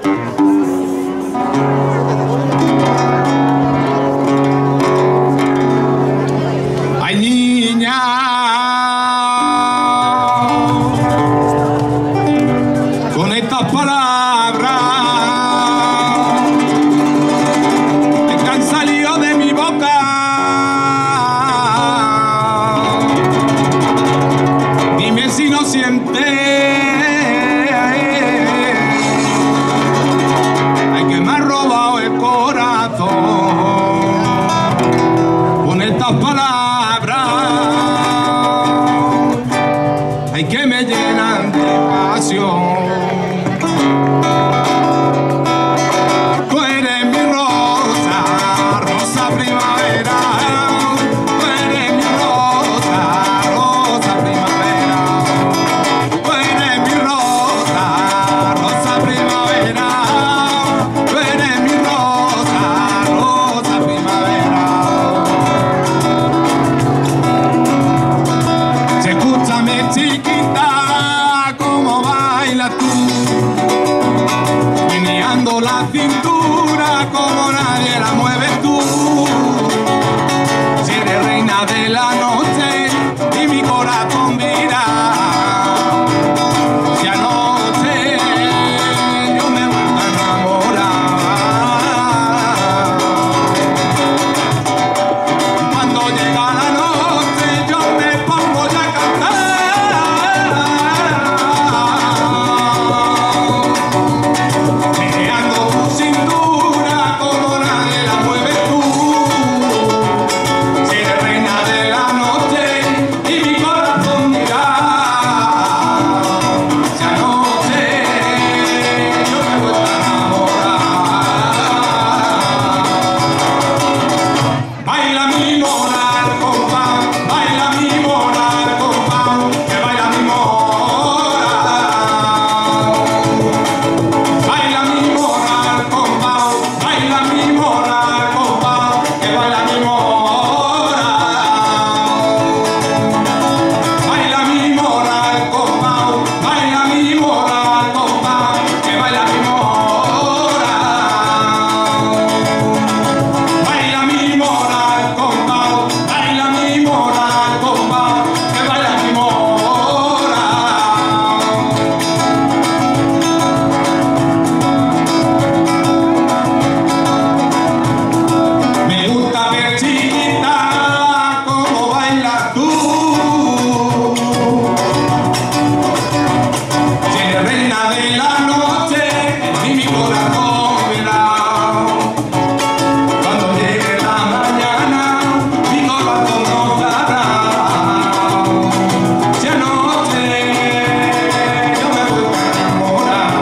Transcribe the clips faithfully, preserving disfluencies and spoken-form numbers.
Ay, niña, con estas palabras que han salido de mi boca, dime si no sientes ay, que me ha robado el corazón con estas palabras ay, que me llenan de pasión. Tú eres mi rosa, rosa primavera. Tú eres mi rosa, rosa primavera. Tú eres mi rosa, rosa primavera. Tú eres mi rosa, rosa primavera. Si escúchame, chiquita, cómo bailas tú, meneando la cintura como nadie la mueves tú. Si eres reina de la noche y mi corazón mira, si anoche yo me vuelvo a enamorar. Cuando llega la noche yo me pongo ya a cantar, meneando tu cintura como nadie la mueves tú. Si eres reina de la noche y mi corazón dirá, si anoche yo me vuelvo a enamorar. Baila mi mona al compás, baila mi mona al compás, que baila mi mona. Baila mi mona al compás, baila mi mona al compás, que baila mi mona. Baila mi mona al compás, baila mi mona al compás, que baila mi mona. Baila mi mona al compás, baila mi mona al compás, que baila mi mona. Me gusta ver, chiquita, cómo bailas tú. Si eres reina de la noche y mi corazón verá. Cuando llegue la mañana mi corazón no sabrá. Si anoche yo me vuelvo a enamorar.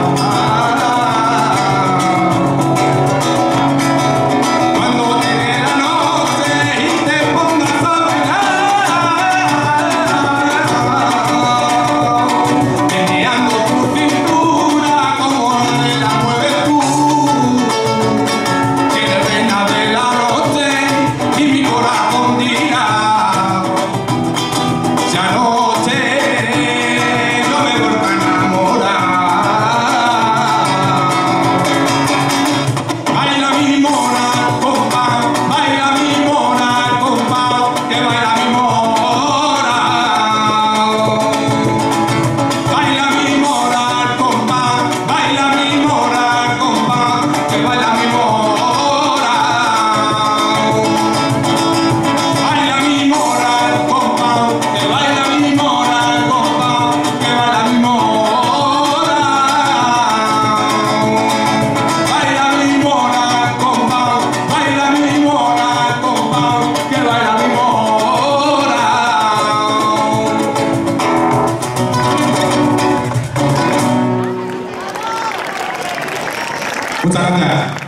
Cuando llegue la noche y te pongas a bailar, meneando tu cintura como nadie la mueves tú. Si eres reina de la noche y mi corazón dirá, si anoche yo me vuelvo a enamorar. Baila mi mona al compás, baila mi mona al compás, que baila mi mona. Baila mi mona al compás, baila mi mona al compás, que baila mi mona. Baila mi mona al compás, que baila mi mona al compás, que baila mi mona. Baila mi mona al compás, baila mi mona al compás, que baila mi mona. Muchas gracias.